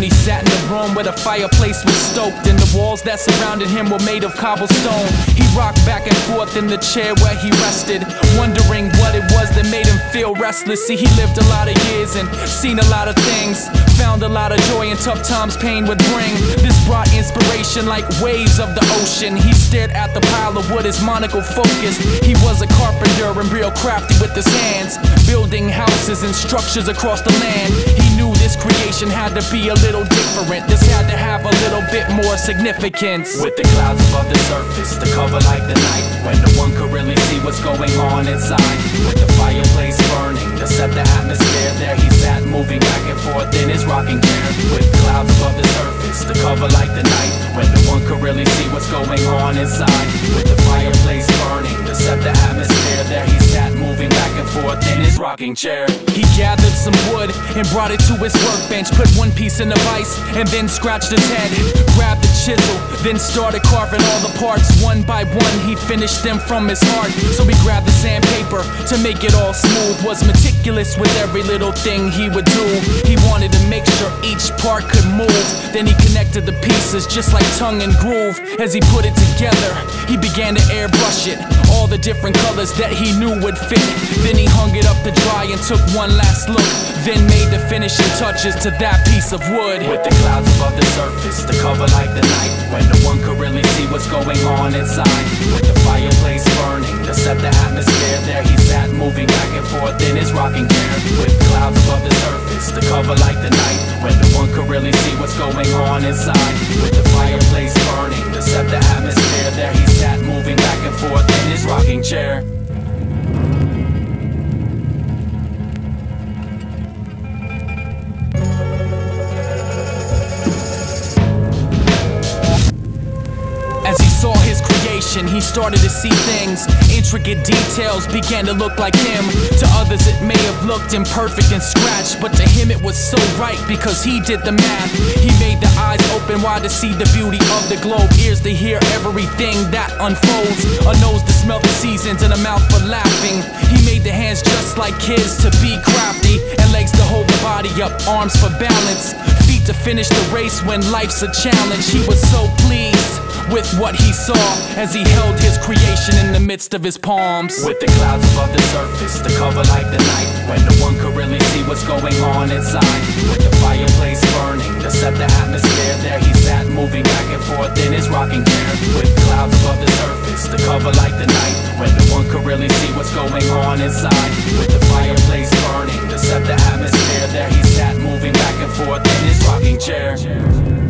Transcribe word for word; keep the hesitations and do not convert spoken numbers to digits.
He sat in the room where the fireplace was stoked, and the walls that surrounded him were made of cobblestone. He rocked back and forth in the chair where he rested, wondering what it was that made him feel restless. See, he lived a lot of years and seen a lot of things, found a lot of joy in tough times pain would bring. This brought inspiration like waves of the ocean. He stared at the pile of wood, his monocle focused. He was a carpenter and real crafty with his hands, building houses and structures across the land. He knew this creation had to be a little different. This had to have a little bit more significance. With the clouds above the surface to cover like the night, when no one could really see what's going on inside. With the fireplace burning to set the atmosphere, there he sat moving back and forth in his rocking chair. With clouds above the surface to cover like the night, when no one could really see what's going on inside. With the fireplace burning to set the atmosphere, there he sat moving back and forth in his rocking chair. He gathered some wood and brought it to his workbench, put one piece in a vise and then scratched his head, grabbed the chisel, then started carving all the parts. One by one he finished them from his heart. So he grabbed the sandpaper to make it all smooth, was meticulous with every little thing he would do. He wanted to make sure each part could move, then he connected the pieces just like tongue and groove. As he put it together, he began to airbrush it, all the different colors that he knew would fit. Then he hung it up to dry and took one last look, then made the finishing touches to that piece of wood. With the clouds above the surface to cover like the night, when no one could really see what's going on inside. With the fireplace burning to set the atmosphere, there he sat moving back and forth in his rocking chair. With clouds above the surface to cover like the night, when no one could really see what's going on inside. With the fireplace burning to set the atmosphere, there he sat moving back and forth in his rocking chair. As he saw his creation, he started to see things. Intricate details began to look like him. To others it may have looked imperfect and scratched, but to him it was so right because he did the math. He made the eyes open wide to see the beauty of the globe, ears to hear everything that unfolds, a nose to smell the seasons, and a mouth for laughing. He made the hands just like kids to be crafty, and legs to hold the body up, arms for balance, feet to finish the race when life's a challenge. He was so pleased with what he saw as he held his creation in the midst of his palms. With the clouds above the surface to cover like the night, when no one could really see what's going on inside. With the fireplace burning to set the atmosphere, there he sat moving back and forth in his rocking chair. With clouds above the surface to cover like the night, when no one could really see what's going on inside. With the fireplace burning to set the atmosphere, there he sat moving back and forth in his rocking chair.